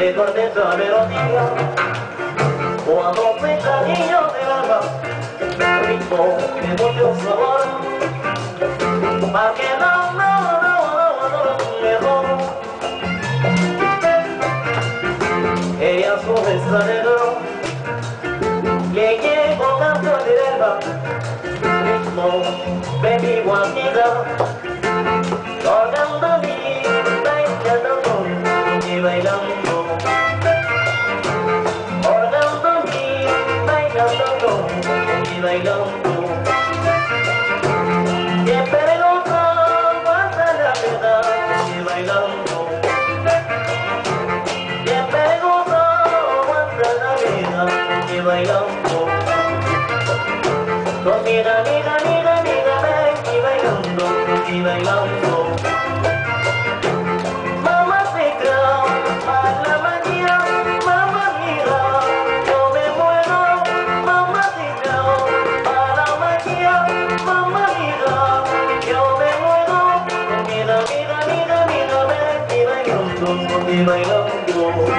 con esa melodía, cuando se cariño del alma, ritmo de mucho sabor, pa' que no mejor. Ella su vista negro, que llego canto de alma, ritmo de mi guajira, tocando mi bailando y bailando, orando mi bailando y bailando. Siempre gozo hasta la vida y bailando. Siempre gozo hasta la vida y bailando. Con mira, ven y bailando, y bailando. Mamacita, baila María, mamá mía, yo me muero. Mamacita, baila María, mamá mía, yo me muero. Con mira, ven y bailando, y bailando.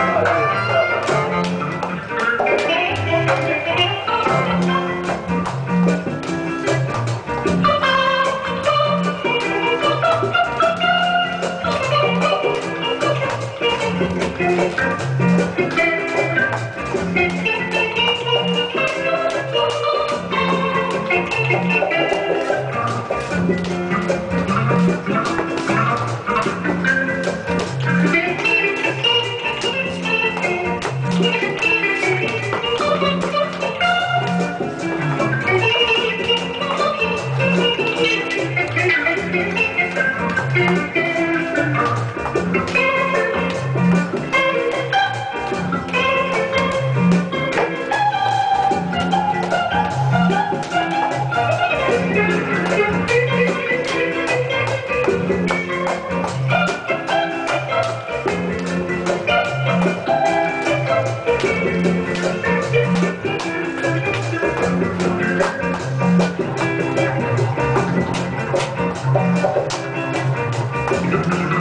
Thank you.